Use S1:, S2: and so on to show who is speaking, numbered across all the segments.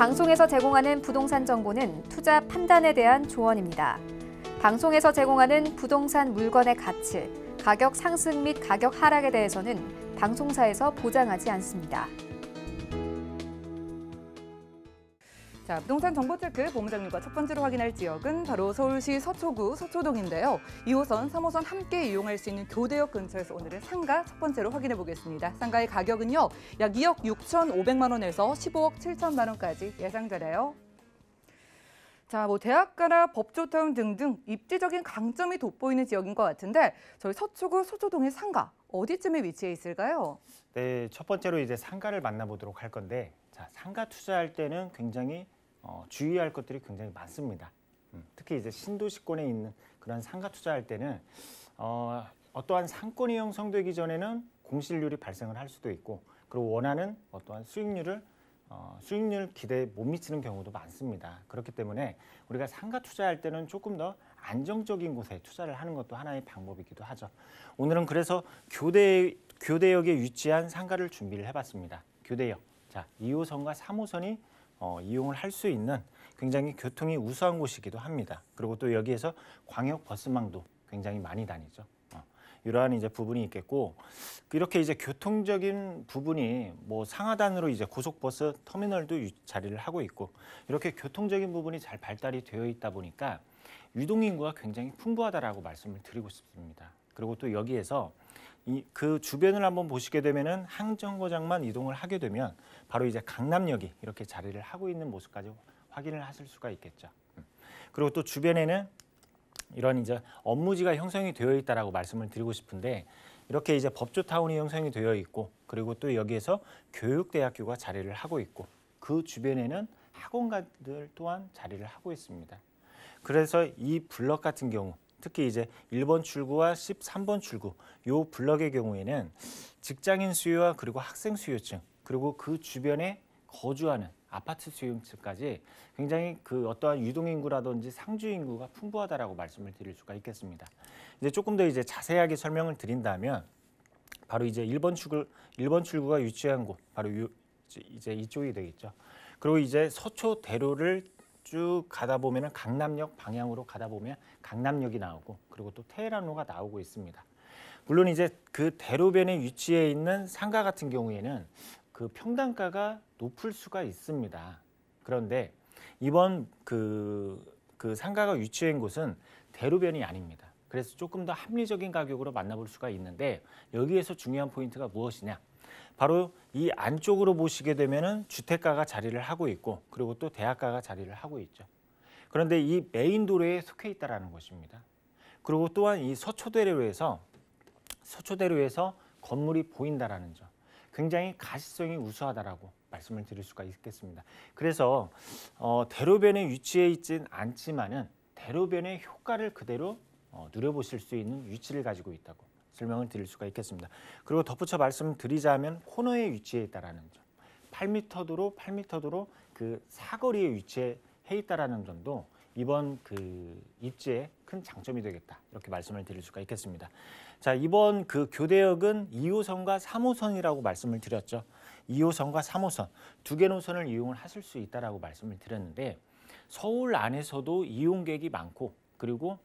S1: 방송에서 제공하는 부동산 정보는 투자 판단에 대한 조언입니다. 방송에서 제공하는 부동산 물건의 가치, 가격 상승 및 가격 하락에 대해서는 방송사에서 보장하지 않습니다.
S2: 자, 부동산 정보체크 본부장님과 첫 번째로 확인할 지역은 바로 서울시 서초구 서초동인데요. 2호선, 3호선 함께 이용할 수 있는 교대역 근처에서 오늘은 상가 첫 번째로 확인해 보겠습니다. 상가의 가격은요, 약 2억 6,500만 원에서 15억 7천만 원까지 예상되네요. 자, 대학가나 법조타운 등등 입지적인 강점이 돋보이는 지역인 것 같은데 저희 서초구 서초동의 상가 어디쯤에 위치해 있을까요?
S3: 네, 첫 번째로 이제 상가를 만나보도록 할 건데, 자, 상가 투자할 때는 굉장히 주의할 것들이 굉장히 많습니다. 특히 이제 신도시권에 있는 그런 상가 투자할 때는 어떠한 상권이 형성되기 전에는 공실률이 발생을 할 수도 있고, 그리고 원하는 어떠한 수익률 기대에 못 미치는 경우도 많습니다. 그렇기 때문에 우리가 상가 투자할 때는 조금 더 안정적인 곳에 투자를 하는 것도 하나의 방법이기도 하죠. 오늘은 그래서 교대역에 위치한 상가를 준비를 해봤습니다. 교대역. 자, 2호선과 3호선이 이용을 할 수 있는 굉장히 교통이 우수한 곳이기도 합니다. 그리고 또 여기에서 광역 버스망도 굉장히 많이 다니죠. 이러한 이제 부분이 있겠고, 이렇게 이제 교통적인 부분이 상하단으로 이제 고속버스 터미널도 자리를 하고 있고, 이렇게 교통적인 부분이 잘 발달이 되어 있다 보니까 유동인구가 굉장히 풍부하다라고 말씀을 드리고 싶습니다. 그리고 또 여기에서 그 주변을 한번 보시게 되면은 항정거장만 이동을 하게 되면 바로 이제 강남역이 이렇게 자리를 하고 있는 모습까지 확인을 하실 수가 있겠죠. 그리고 또 주변에는 이런 이제 업무지가 형성이 되어 있다라고 말씀을 드리고 싶은데, 이렇게 이제 법조타운이 형성이 되어 있고, 그리고 또 여기에서 교육대학교가 자리를 하고 있고, 그 주변에는 학원가들 또한 자리를 하고 있습니다. 그래서 이 블럭 같은 경우, 특히 이제 1번 출구와 13번 출구, 요 블럭의 경우에는 직장인 수요와 그리고 학생 수요층, 그리고 그 주변에 거주하는 아파트 수요층까지 굉장히 그 어떠한 유동인구라든지 상주인구가 풍부하다라고 말씀을 드릴 수가 있겠습니다. 이제 조금 더 이제 자세하게 설명을 드린다면, 바로 이제 1번 출구가 위치한 곳, 바로 이제 이쪽이 되겠죠. 그리고 이제 서초대로를 쭉 가다 보면은 강남역 방향으로 가다 보면 강남역이 나오고, 그리고 또 테헤란로가 나오고 있습니다. 물론 이제 그 대로변에 위치해 있는 상가 같은 경우에는 그 평당가가 높을 수가 있습니다. 그런데 이번 그 상가가 위치한 곳은 대로변이 아닙니다. 그래서 조금 더 합리적인 가격으로 만나볼 수가 있는데, 여기에서 중요한 포인트가 무엇이냐? 바로 이 안쪽으로 보시게 되면은 주택가가 자리를 하고 있고, 그리고 또 대학가가 자리를 하고 있죠. 그런데 이 메인 도로에 속해 있다라는 것입니다. 그리고 또한 이 서초대로에서 건물이 보인다라는 점, 굉장히 가시성이 우수하다라고 말씀을 드릴 수가 있겠습니다. 그래서 대로변에 위치해 있진 않지만은 대로변의 효과를 그대로 누려보실 수 있는 위치를 가지고 있다고 설명을 드릴 수가 있겠습니다. 그리고 덧붙여 말씀드리자면 코너에 위치해 있다라는 점, 8m 도로 그 사거리에 위치해 있다라는 점도 이번 그 입지의 큰 장점이 되겠다, 이렇게 말씀을 드릴 수가 있겠습니다. 자, 이번 그 교대역은 2호선과 3호선이라고 말씀을 드렸죠. 2호선과 3호선 두 개 노선을 이용을 하실 수 있다라고 말씀을 드렸는데, 서울 안에서도 이용객이 많고, 그리고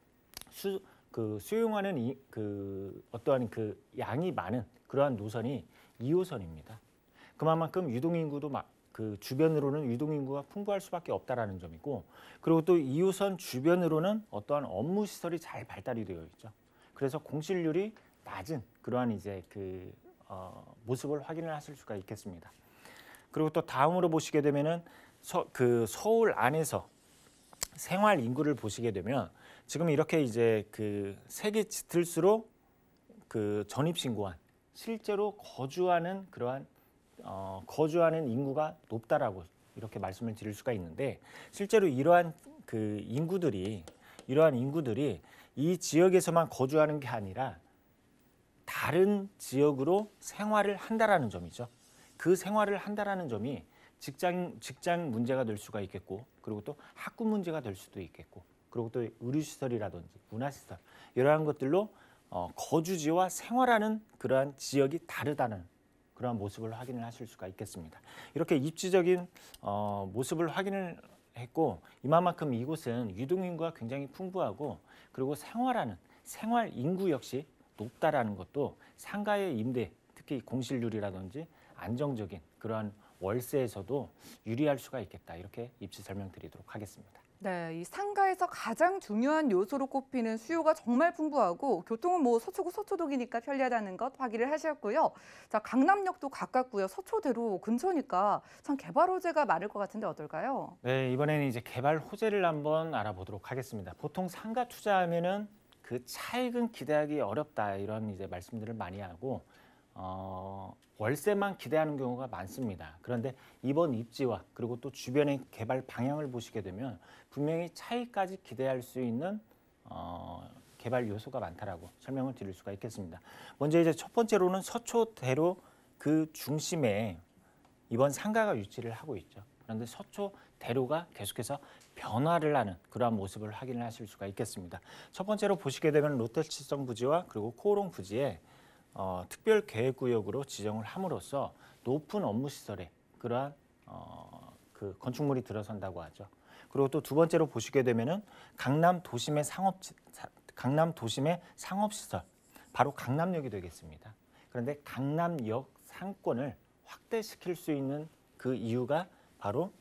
S3: 수용하는 어떠한 그 양이 많은 그러한 노선이 2호선입니다. 그만큼 유동인구도 그 주변으로는 유동인구가 풍부할 수밖에 없다라는 점이고, 그리고 또 2호선 주변으로는 어떠한 업무 시설이 잘 발달이 되어 있죠. 그래서 공실률이 낮은 그러한 이제 모습을 확인을 하실 수가 있겠습니다. 그리고 또 다음으로 보시게 되면은 서울 안에서 생활 인구를 보시게 되면, 지금 이렇게 이제 그 색이 짙을수록 그 전입신고한 실제로 거주하는 그러한 거주하는 인구가 높다라고 이렇게 말씀을 드릴 수가 있는데, 실제로 이러한 인구들이 이 지역에서만 거주하는 게 아니라 다른 지역으로 생활을 한다라는 점이죠. 그 생활을 한다라는 점이 직장 문제가 될 수가 있겠고, 그리고 또 학군 문제가 될 수도 있겠고, 그리고 또 의료시설이라든지 문화시설, 이러한 것들로 거주지와 생활하는 그러한 지역이 다르다는 그런 모습을 확인을 하실 수가 있겠습니다. 이렇게 입지적인 모습을 확인을 했고 이만큼 이곳은 유동인구가 굉장히 풍부하고 그리고 생활 인구 역시 높다라는 것도 상가의 임대, 특히 공실률이라든지 안정적인 그러한 월세에서도 유리할 수가 있겠다. 이렇게 입지 설명드리도록 하겠습니다.
S2: 네, 이 상가에서 가장 중요한 요소로 꼽히는 수요가 정말 풍부하고 교통은 뭐 서초구 서초동이니까 편리하다는 것 확인을 하셨고요. 자, 강남역도 가깝고요. 서초대로 근처니까 참 개발 호재가 많을 것 같은데 어떨까요?
S3: 네, 이번에는 이제 개발 호재를 한번 알아보도록 하겠습니다. 보통 상가 투자하면은 그 차익은 기대하기 어렵다 이런 이제 말씀들을 많이 하고 월세만 기대하는 경우가 많습니다. 그런데 이번 입지와 그리고 또 주변의 개발 방향을 보시게 되면 분명히 차익까지 기대할 수 있는 개발 요소가 많다라고 설명을 드릴 수가 있겠습니다. 먼저 이제 첫 번째로는 서초대로 그 중심에 이번 상가가 위치를 하고 있죠. 그런데 서초대로가 계속해서 변화를 하는 그러한 모습을 확인을 하실 수가 있겠습니다. 첫 번째로 보시게 되면 롯데칠성 부지와 그리고 코오롱 부지에 특별 계획구역으로 지정을 함으로써 높은 업무 시설에 그러한 그 건축물이 들어선다고 하죠. 그리고 또 두 번째로 보시게 되면은 강남 도심의 상업시설 바로 강남역이 되겠습니다. 그런데 강남역 상권을 확대시킬 수 있는 그 이유가 바로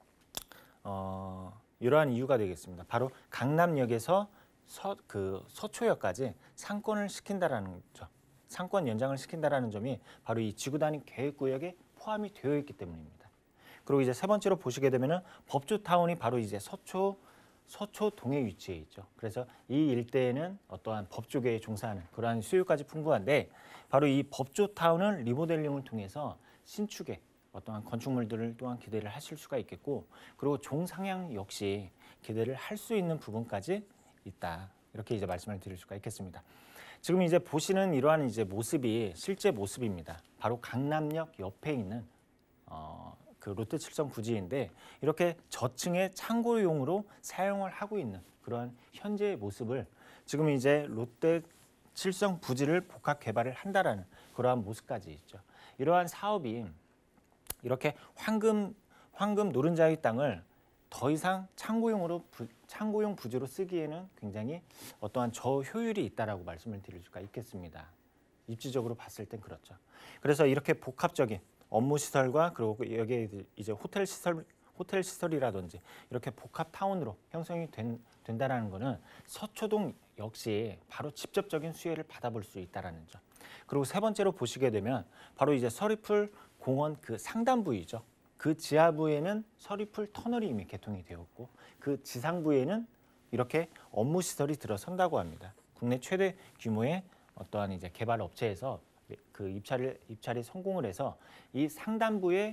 S3: 이러한 이유가 되겠습니다. 바로 강남역에서 서초역까지 상권을 시킨다라는 점. 상권 연장을 시킨다라는 점이 바로 이 지구 단위 계획구역에 포함이 되어 있기 때문입니다. 그리고 이제 세 번째로 보시게 되면은 법조타운이 바로 이제 서초동에 위치해 있죠. 그래서 이 일대에는 어떠한 법조계에 종사하는 그러한 수요까지 풍부한데 바로 이 법조타운을 리모델링을 통해서 신축의 어떠한 건축물들을 또한 기대를 하실 수가 있겠고 그리고 종상향 역시 기대를 할 수 있는 부분까지 있다. 이렇게 이제 말씀을 드릴 수가 있겠습니다. 지금 이제 보시는 이러한 이제 모습이 실제 모습입니다. 바로 강남역 옆에 있는 그 롯데칠성 부지인데 이렇게 저층의 창고용으로 사용을 하고 있는 그런 현재의 모습을 지금 이제 롯데칠성 부지를 복합 개발을 한다라는 그러한 모습까지 있죠. 이러한 사업이 이렇게 황금 노른자의 땅을 더 이상 창고용 부지로 쓰기에는 굉장히 어떠한 저효율이 있다라고 말씀을 드릴 수가 있겠습니다. 입지적으로 봤을 땐 그렇죠. 그래서 이렇게 복합적인 업무 시설과 그리고 여기에 이제 호텔 시설이라든지 이렇게 복합 타운으로 형성이 된다라는 것은 서초동 역시 바로 직접적인 수혜를 받아볼 수 있다라는 점. 그리고 세 번째로 보시게 되면 바로 이제 서리풀 공원 그 상단부이죠. 그 지하부에는 서리풀 터널이 이미 개통이 되었고 그 지상부에는 이렇게 업무 시설이 들어선다고 합니다. 국내 최대 규모의 어떠한 이제 개발 업체에서 그 입찰이 성공을 해서 이 상단부에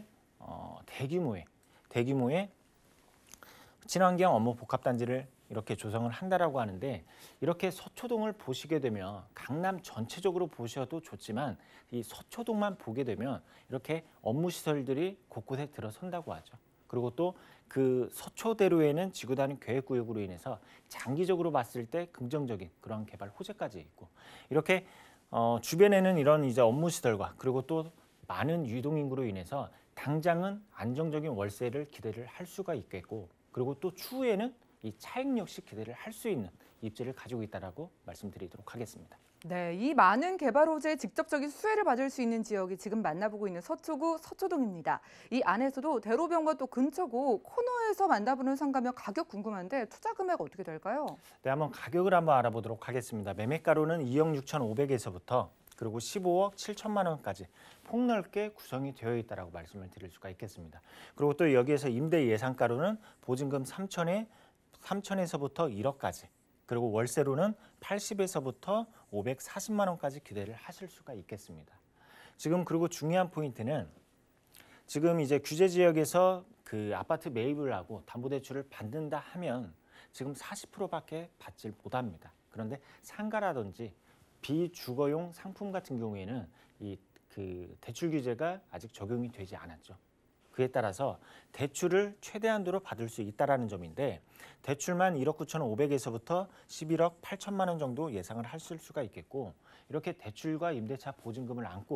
S3: 대규모의 친환경 업무 복합 단지를 이렇게 조성을 한다라고 하는데 이렇게 서초동을 보시게 되면 강남 전체적으로 보셔도 좋지만 이 서초동만 보게 되면 이렇게 업무 시설들이 곳곳에 들어선다고 하죠. 그리고 또 그 서초대로에는 지구 단위 계획구역으로 인해서 장기적으로 봤을 때 긍정적인 그런 개발 호재까지 있고 이렇게 주변에는 이런 이제 업무 시설과 그리고 또 많은 유동 인구로 인해서 당장은 안정적인 월세를 기대를 할 수가 있겠고 그리고 또 추후에는 이 차익 역시 기대를 할 수 있는 입지를 가지고 있다라고 말씀드리도록 하겠습니다.
S2: 네, 이 많은 개발 호재의 직접적인 수혜를 받을 수 있는 지역이 지금 만나보고 있는 서초구 서초동입니다. 이 안에서도 대로변과 또 근처고 코너에서 만나보는 상가면 가격 궁금한데 투자 금액 어떻게 될까요?
S3: 네, 한번 가격을 한번 알아보도록 하겠습니다. 매매가로는 2억 6,500에서부터 그리고 15억 7천만 원까지 폭넓게 구성이 되어 있다라고 말씀을 드릴 수가 있겠습니다. 그리고 또 여기에서 임대 예상가로는 보증금 3천에서부터 1억까지 그리고 월세로는 80에서부터 540만 원까지 기대를 하실 수가 있겠습니다. 지금 그리고 중요한 포인트는 지금 이제 규제 지역에서 그 아파트 매입을 하고 담보대출을 받는다 하면 지금 40%밖에 받질 못합니다. 그런데 상가라든지 비주거용 상품 같은 경우에는 이 그 대출 규제가 아직 적용이 되지 않았죠. 그에 따라서 대출을 최대한도로 받을 수 있다라는 점인데 대출만 1억 9,500에서부터 11억 8천만 원 정도 예상을 하실 수가 있겠고 이렇게 대출과 임대차 보증금을 안고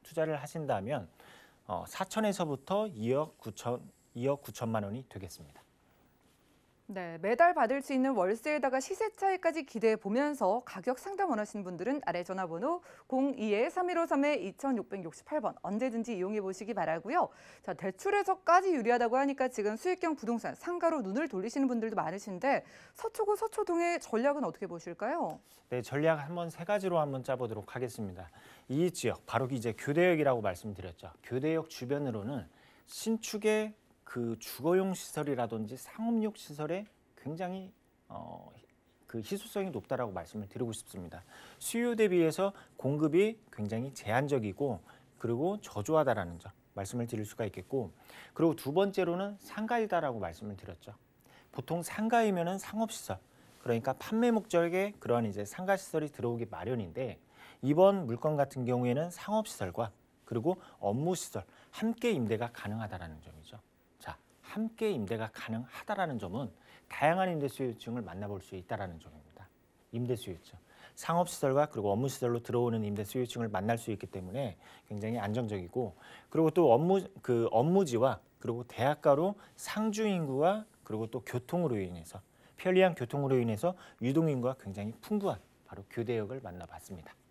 S3: 투자를 하신다면 4천에서부터 2억 9천만 원이 되겠습니다.
S2: 네, 매달 받을 수 있는 월세에다가 시세 차익까지 기대해 보면서 가격 상담 원하시는 분들은 아래 전화번호 02-3153-2668번 언제든지 이용해 보시기 바라고요. 자, 대출에서까지 유리하다고 하니까 지금 수익형 부동산 상가로 눈을 돌리시는 분들도 많으신데 서초구 서초동의 전략은 어떻게 보실까요?
S3: 네, 전략 한번 세 가지로 한번 짜보도록 하겠습니다. 이 지역 바로 이제 교대역이라고 말씀드렸죠. 교대역 주변으로는 신축의 그 주거용 시설이라든지 상업용 시설에 굉장히 그 희소성이 높다라고 말씀을 드리고 싶습니다. 수요 대비해서 공급이 굉장히 제한적이고 그리고 저조하다라는 점 말씀을 드릴 수가 있겠고, 그리고 두 번째로는 상가이다라고 말씀을 드렸죠. 보통 상가이면은 상업시설, 그러니까 판매 목적의 그러한 이제 상가 시설이 들어오기 마련인데, 이번 물건 같은 경우에는 상업시설과 그리고 업무시설 함께 임대가 가능하다라는 점이죠. 함께 임대가 가능하다라는 점은 다양한 임대 수요층을 만나볼 수 있다라는 점입니다. 임대 수요층, 상업시설과 그리고 업무시설로 들어오는 임대 수요층을 만날 수 있기 때문에 굉장히 안정적이고, 그리고 또 업무지와 그리고 대학가로 상주 인구와 그리고 또 교통으로 인해서 편리한 교통으로 인해서 유동 인구가 굉장히 풍부한 바로 교대역을 만나봤습니다.